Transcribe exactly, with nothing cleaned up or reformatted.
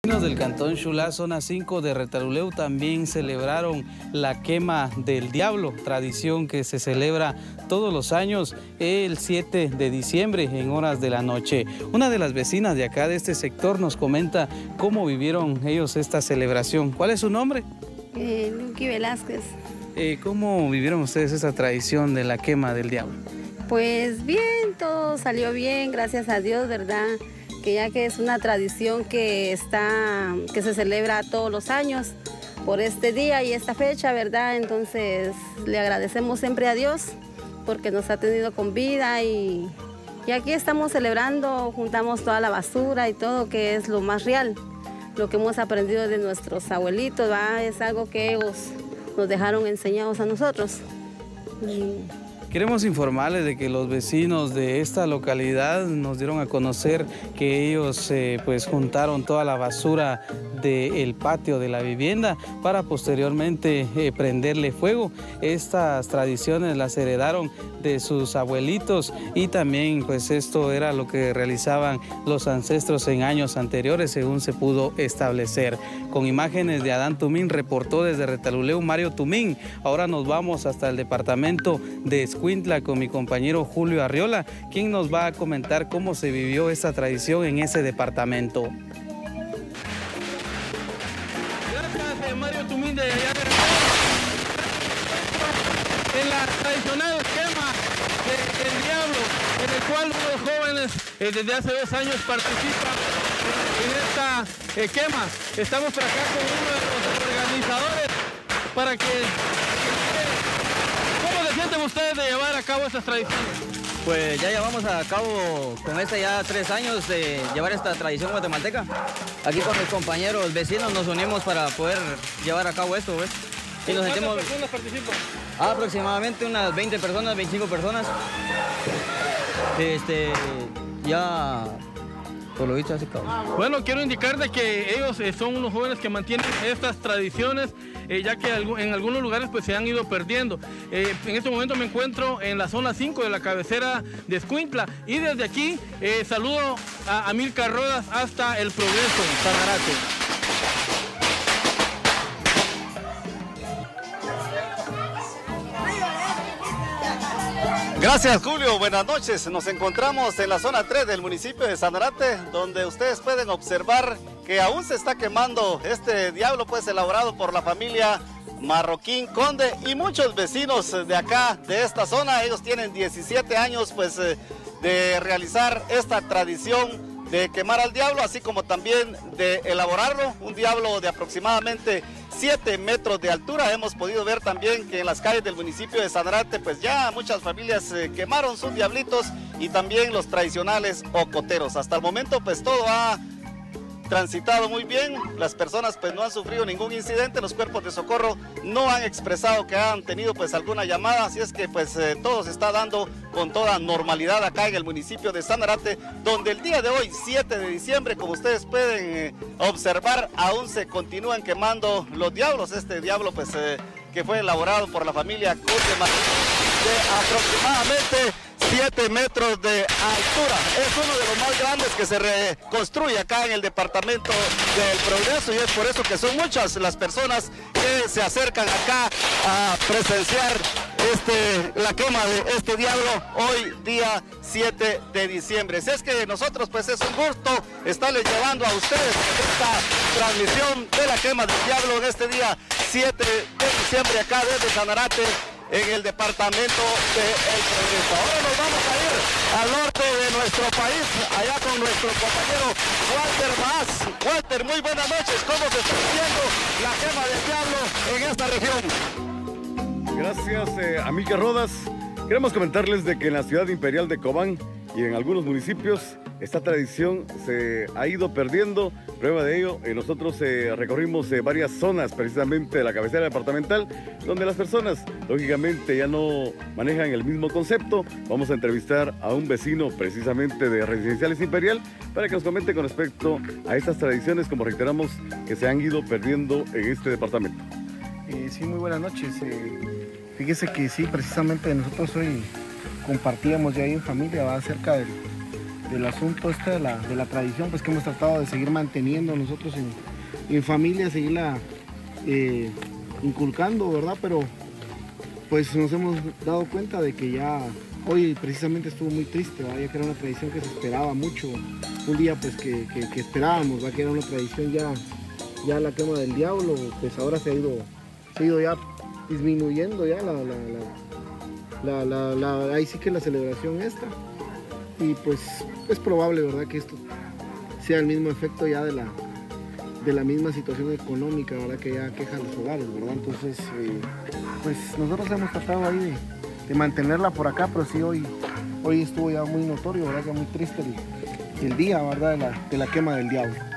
Los del Cantón Xulá, zona cinco de Retalhuleu, también celebraron la quema del diablo, tradición que se celebra todos los años el siete de diciembre en horas de la noche. Una de las vecinas de acá de este sector nos comenta cómo vivieron ellos esta celebración. ¿Cuál es su nombre? Eh, Luqui Velázquez. Eh, ¿Cómo vivieron ustedes esta tradición de la quema del diablo? Pues bien, todo salió bien, gracias a Dios, ¿verdad? Que ya que es una tradición que está, que se celebra todos los años por este día y esta fecha, ¿verdad? Entonces le agradecemos siempre a Dios porque nos ha tenido con vida y, y aquí estamos celebrando, juntamos toda la basura y todo, que es lo más real, lo que hemos aprendido de nuestros abuelitos, ¿verdad? Es algo que ellos nos dejaron enseñados a nosotros. Y, Queremos informarles de que los vecinos de esta localidad nos dieron a conocer que ellos eh, pues juntaron toda la basura del patio de la vivienda para posteriormente eh, prenderle fuego. Estas tradiciones las heredaron de sus abuelitos y también pues esto era lo que realizaban los ancestros en años anteriores, según se pudo establecer. Con imágenes de Adán Tumín, reportó desde Retalhuleu Mario Tumín. Ahora nos vamos hasta el departamento de Escuintla con mi compañero Julio Arriola, quien nos va a comentar cómo se vivió esta tradición en ese departamento. Gracias, Mario Tumín de allá de en la tradicional quema de, del diablo, en el cual los jóvenes eh, desde hace dos años participan en, en esta eh, quema. Estamos por acá con uno de los organizadores para que... ¿Cómo se sienten ustedes de llevar a cabo estas tradiciones? Pues ya llevamos a cabo con este ya tres años de llevar esta tradición guatemalteca. Aquí con mis compañeros vecinos nos unimos para poder llevar a cabo esto, ¿ves? Y nos ¿Cuántas sentimos... personas participan? Aproximadamente unas veinte personas, veinticinco personas. Este, ya... Por lo dicho, así cabo. Bueno, quiero indicar de que ellos eh, son unos jóvenes que mantienen estas tradiciones, eh, ya que en algunos lugares pues se han ido perdiendo. Eh, en este momento me encuentro en la zona cinco de la cabecera de Escuintla y desde aquí eh, saludo a Amílcar Rodas hasta El Progreso, Sanarate. Gracias, Julio, buenas noches. Nos encontramos en la zona tres del municipio de Sanarate, donde ustedes pueden observar que aún se está quemando este diablo pues elaborado por la familia Marroquín Conde y muchos vecinos de acá, de esta zona. Ellos tienen diecisiete años pues de realizar esta tradición de quemar al diablo, así como también de elaborarlo, un diablo de aproximadamente siete metros de altura. Hemos podido ver también que en las calles del municipio de Sanarate pues ya muchas familias eh, quemaron sus diablitos y también los tradicionales ocoteros. Hasta el momento pues todo ha transitado muy bien, las personas pues no han sufrido ningún incidente, los cuerpos de socorro no han expresado que han tenido pues alguna llamada, así es que pues eh, todo se está dando con toda normalidad acá en el municipio de Sanarate, donde el día de hoy, siete de diciembre, como ustedes pueden eh, observar, aún se continúan quemando los diablos. Este diablo pues eh, que fue elaborado por la familia Conde de aproximadamente siete metros de altura. Es uno de los más grandes que se reconstruye acá en el departamento del Progreso y es por eso que son muchas las personas que se acercan acá a presenciar este, la quema de este diablo hoy día siete de diciembre. Si es que nosotros pues es un gusto estarles llevando a ustedes esta transmisión de la quema del diablo en este día siete de diciembre acá desde Sanarate, en el departamento de El Progreso. Ahora nos vamos a ir al norte de nuestro país, allá con nuestro compañero Walter Vaz. Walter, muy buenas noches. ¿Cómo se está viviendo la quema del diablo en esta región? Gracias, eh, Amílcar Rodas. Queremos comentarles de que en la ciudad imperial de Cobán y en algunos municipios esta tradición se ha ido perdiendo. Prueba de ello, eh, nosotros eh, recorrimos eh, varias zonas precisamente de la cabecera departamental, donde las personas lógicamente ya no manejan el mismo concepto. Vamos a entrevistar a un vecino precisamente de Residenciales Imperial para que nos comente con respecto a estas tradiciones, como reiteramos, que se han ido perdiendo en este departamento. Eh, sí, muy buenas noches. Eh, fíjese que sí, precisamente nosotros hoy compartíamos ya ahí en familia, va, acerca del, del asunto este de la, de la tradición, pues que hemos tratado de seguir manteniendo nosotros en, en familia, seguirla eh, inculcando, ¿verdad? Pero pues nos hemos dado cuenta de que ya hoy precisamente estuvo muy triste, ¿verdad? Ya que era una tradición que se esperaba mucho, un día pues que, que, que esperábamos, ¿verdad? Que era una tradición ya, ya la quema del diablo, pues ahora se ha ido, se ha ido ya disminuyendo ya la, la, la, la, la, la, ahí sí que la celebración esta, y pues es probable, ¿verdad? Que esto sea el mismo efecto ya de la, de la misma situación económica, ¿verdad? Que ya queja a los hogares, ¿verdad? Entonces, eh, pues nosotros hemos tratado ahí de, de mantenerla por acá, pero sí hoy, hoy estuvo ya muy notorio, ¿verdad? Que muy triste el, el día, ¿verdad? De la, de la quema del diablo.